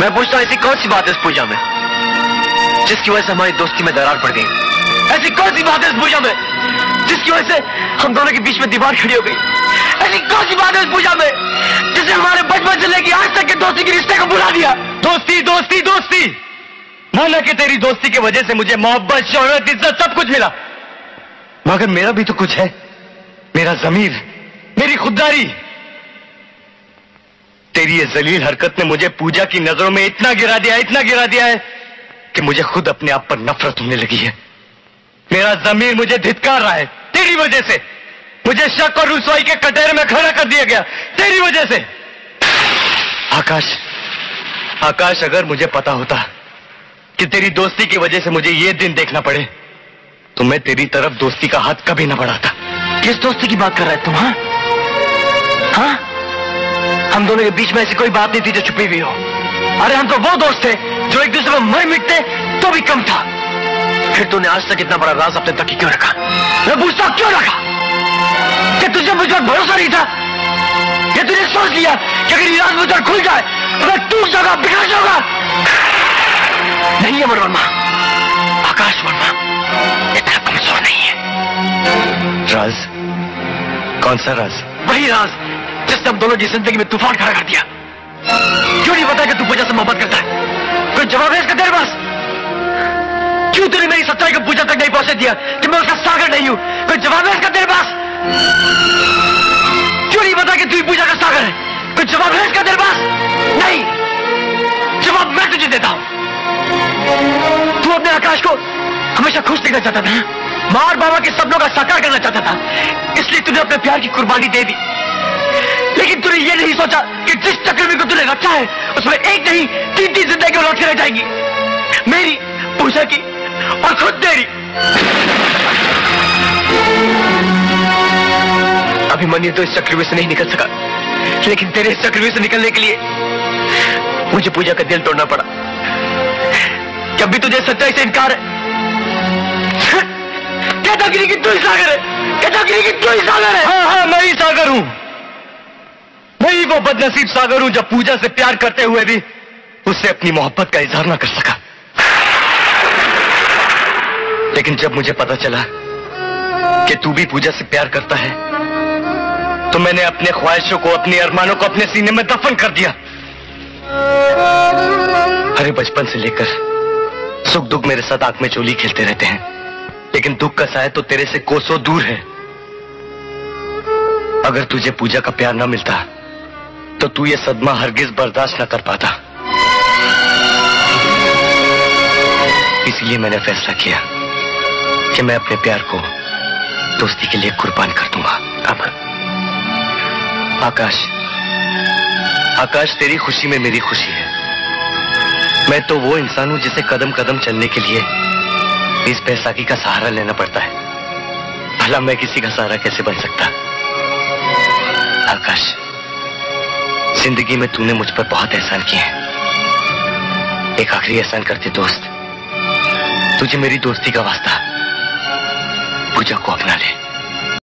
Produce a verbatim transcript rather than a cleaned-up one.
मैं पूछता हूँ ऐसी कौन सी बात है इस पूजा में जिसकी वजह से हमारी दोस्ती में दरार पड़ गई? ऐसी कौन सी बात है इस पूजा में जिसकी वजह से हम दोनों के बीच में दीवार खड़ी हो गई? ऐसी कौन सी बात है इस पूजा में जिसने हमारे बचपन से लेकर आज तक के दोस्ती के रिश्ते को बुला दिया? दोस्ती दोस्ती दोस्ती माना कि तेरी दोस्ती की वजह से मुझे मोहब्बत, शोहरत, इज्जत सब कुछ मिला, मगर मेरा भी तो कुछ है। मेरा ज़मीर, मेरी खुददारी। तेरी ये जलील हरकत ने मुझे पूजा की नजरों में इतना गिरा दिया, इतना गिरा दिया है कि मुझे खुद अपने आप पर नफरत होने लगी है। मेरा ज़मीर मुझे धिक्कार रहा है तेरी वजह से। मुझे शक और रुसवाई के कटोरे में खड़ा कर दिया गया तेरी वजह से। आकाश, आकाश, अगर मुझे पता होता कि तेरी दोस्ती की वजह से मुझे ये दिन देखना पड़े तो मैं तेरी तरफ दोस्ती का हाथ कभी ना बढ़ाता। किस दोस्ती की बात कर रहा है तुम? हाँ हाँ, हम दोनों के बीच में ऐसी कोई बात नहीं थी जो छुपी हुई हो। अरे हम तो वो दोस्त थे जो एक दूसरे में मर मिटते तो भी कम था। फिर तूने आज तक इतना बड़ा राज अपने तक ही क्यों रखा? मैं पूछता क्यों रखा? कि तुझे मुझ पर भरोसा नहीं था? या तुझे सोच लिया कि अगर ये राज मुझ पर खुल जाए मैं टूट जाऊंगा, बिखर जाऊंगा? नहीं है अमर वर्मा, आकाश वर्मा इतना कमजोर नहीं है। राज? कौन सा राज? वही राज जिसने हम दोनों की जिंदगी में तूफान खड़ा कर दिया। क्यों नहीं पता कि तू पूजा से मोहब्बत करता है? कोई जवाब है इसका तेरे पास? क्यों तूने मेरी सच्चाई को पूजा तक नहीं पहुंचे दिया कि मैं उसका सागर नहीं हूं? कोई जवाब है इसका तेरे पास? क्यों नहीं पता कि तू पूजा का सागर है? कोई जवाब है इसका तेरे पास? नहीं, जवाब मैं तुझे देता हूं। तू अपने आकाश को हमेशा खुश देखना चाहता था, मार बाबा के सपनों का साकार करना चाहता था, इसलिए तूने अपने प्यार की कुर्बानी दे दी। लेकिन तूने ये नहीं सोचा कि जिस चक्रव्यूह को तूने रखा है उसमें एक नहीं तीन तीन जिंदगी लौट के रह जाएंगी, मेरी, पूजा की और खुद तेरी। अभिमन्यु तो इस चक्रव्यूह से नहीं निकल सका, लेकिन तेरे इस चक्रव्यूह से निकलने के लिए मुझे पूजा का दिल तोड़ना पड़ा। जब भी तुझे सच्चाई से इनकार है, कहता कि तू ही सागर है, कहता कि तू ही सागर है। हाँ हाँ, मैं ही सागर हूं। मैं ही वो बदनसीब सागर हूं जो पूजा से प्यार करते हुए भी उससे अपनी मोहब्बत का इजहार ना कर सका। लेकिन जब मुझे पता चला कि तू भी पूजा से प्यार करता है तो मैंने अपने ख्वाहिशों को, अपने अरमानों को अपने सीने में दफन कर दिया। अरे बचपन से लेकर सुख दुख मेरे साथ आंख में चोली खेलते रहते हैं, लेकिन दुख का साया तो तेरे से कोसों दूर है। अगर तुझे पूजा का प्यार ना मिलता तो तू ये सदमा हरगिज बर्दाश्त न कर पाता। इसलिए मैंने फैसला किया कि मैं अपने प्यार को दोस्ती के लिए कुर्बान कर दूंगा। अब आकाश, आकाश, तेरी खुशी में मेरी खुशी है। मैं तो वो इंसान हूं जिसे कदम कदम चलने के लिए इस बैसाखी का सहारा लेना पड़ता है। भला मैं किसी का सहारा कैसे बन सकता? आकाश, जिंदगी में तूने मुझ पर बहुत एहसान किए हैं। एक आखिरी एहसान करते दोस्त, तुझे मेरी दोस्ती का वास्ता, पूजा को अपना ले।